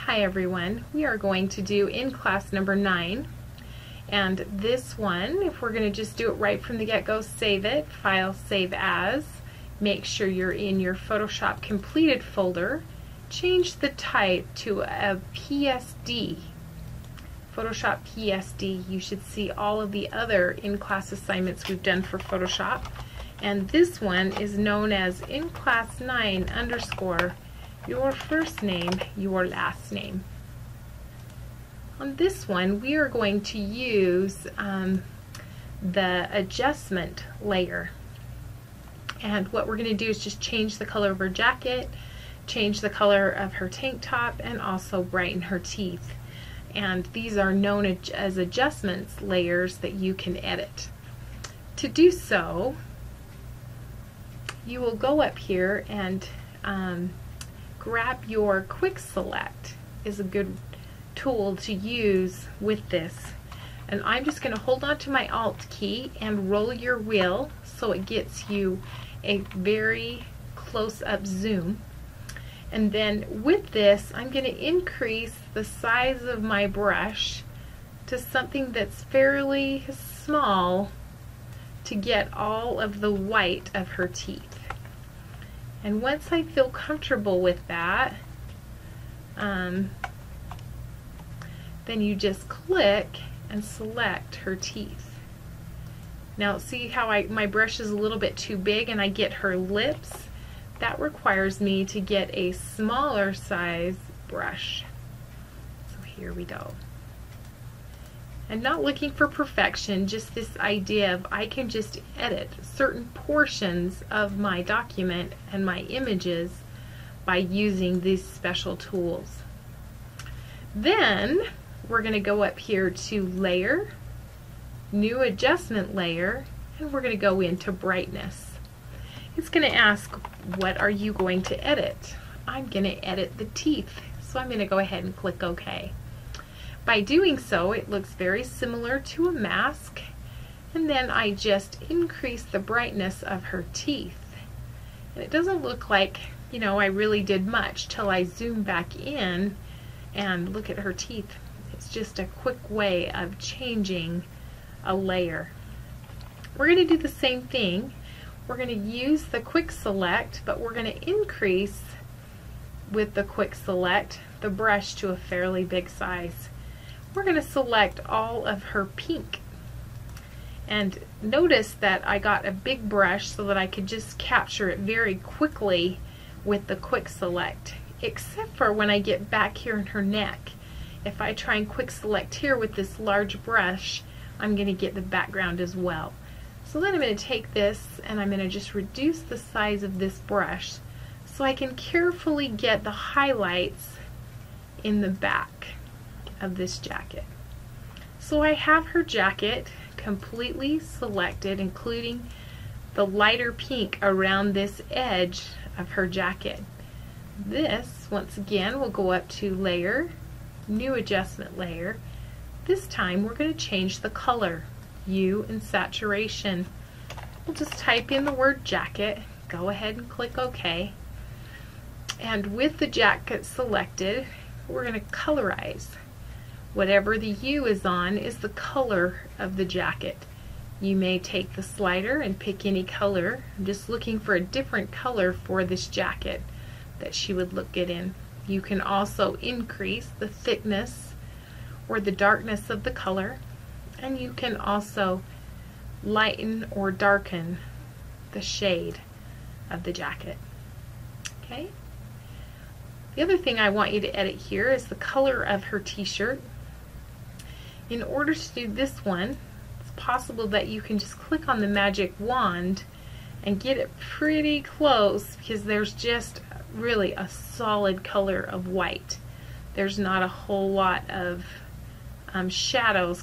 Hi everyone, we are going to do in class number 9, and this one, if we're going to just do it right from the get-go, save it, file, save as, make sure you're in your Photoshop completed folder, change the type to a PSD, Photoshop PSD. You should see all of the other in-class assignments we've done for Photoshop, and this one is known as in class 9 _ your first name, your last name. On this one, we are going to use the adjustment layer. And what we're going to do is just change the color of her jacket, change the color of her tank top, and also brighten her teeth. And these are known as adjustments layers that you can edit. To do so, you will go up here and grab your quick select is a good tool to use with this, and I'm just going to hold on to my Alt key and roll your wheel so it gets you a very close-up zoom. And then with this, I'm going to increase the size of my brush to something that's fairly small to get all of the white of her teeth. And once I feel comfortable with that, then you just click and select her teeth. Now see how my brush is a little bit too big and I get her lips? That requires me to get a smaller size brush. So here we go. And not looking for perfection, just this idea of I can just edit certain portions of my document and my images by using these special tools. Then we're going to go up here to Layer, New Adjustment Layer, and we're going to go into Brightness. It's going to ask, what are you going to edit? I'm going to edit the teeth, so I'm going to go ahead and click OK. By doing so, it looks very similar to a mask, and then I just increase the brightness of her teeth. And it doesn't look like, you know, I really did much till I zoom back in and look at her teeth. It's just a quick way of changing a layer. We're going to do the same thing. We're going to use the quick select, but we're going to increase with the quick select the brush to a fairly big size. We're going to select all of her pink. And notice that I got a big brush so that I could just capture it very quickly with the quick select, except for when I get back here in her neck. If I try and quick select here with this large brush, I'm going to get the background as well. So then I'm going to take this and I'm going to just reduce the size of this brush so I can carefully get the highlights in the back of this jacket. So I have her jacket completely selected, including the lighter pink around this edge of her jacket. This, once again, will go up to Layer, New Adjustment Layer. This time we're going to change the color, Hue and Saturation. We'll just type in the word jacket, go ahead and click OK. And with the jacket selected, we're going to colorize. Whatever the hue is on is the color of the jacket. You may take the slider and pick any color. I'm just looking for a different color for this jacket that she would look good in. You can also increase the thickness or the darkness of the color, and you can also lighten or darken the shade of the jacket. Okay? The other thing I want you to edit here is the color of her t-shirt. In order to do this one, it's possible that you can just click on the magic wand and get it pretty close, because there's just really a solid color of white. There's not a whole lot of shadows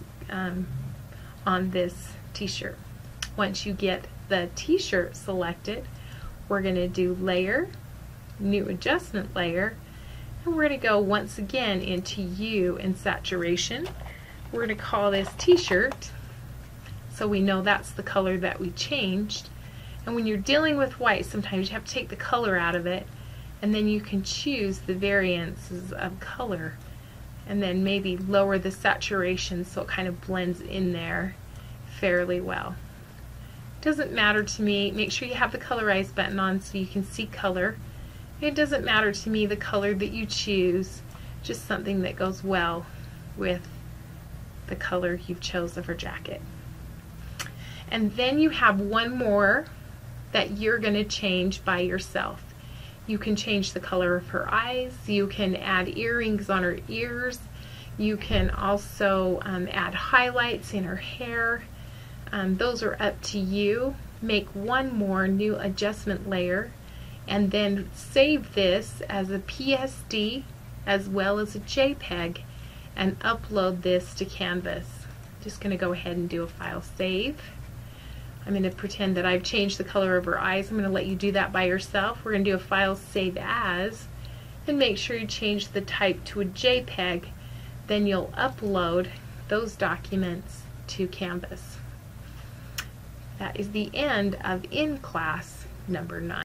on this t-shirt. Once you get the t-shirt selected, we're going to do Layer, New Adjustment Layer, and we're going to go once again into Hue and Saturation. We're going to call this t-shirt, so we know that's the color that we changed. And when you're dealing with white, sometimes you have to take the color out of it and then you can choose the variances of color and then maybe lower the saturation so it kind of blends in there fairly well. Doesn't matter to me. Make sure you have the colorize button on so you can see color. It doesn't matter to me the color that you choose, just something that goes well with the color you've chosen for jacket. And then you have one more that you're going to change by yourself. You can change the color of her eyes, you can add earrings on her ears, you can also add highlights in her hair. Those are up to you. Make one more new adjustment layer and then save this as a PSD as well as a JPEG and upload this to Canvas. Just going to go ahead and do a file save. I'm going to pretend that I've changed the color of her eyes. I'm going to let you do that by yourself. We're going to do a file save as, and make sure you change the type to a JPEG. Then you'll upload those documents to Canvas. That is the end of In Class number 9.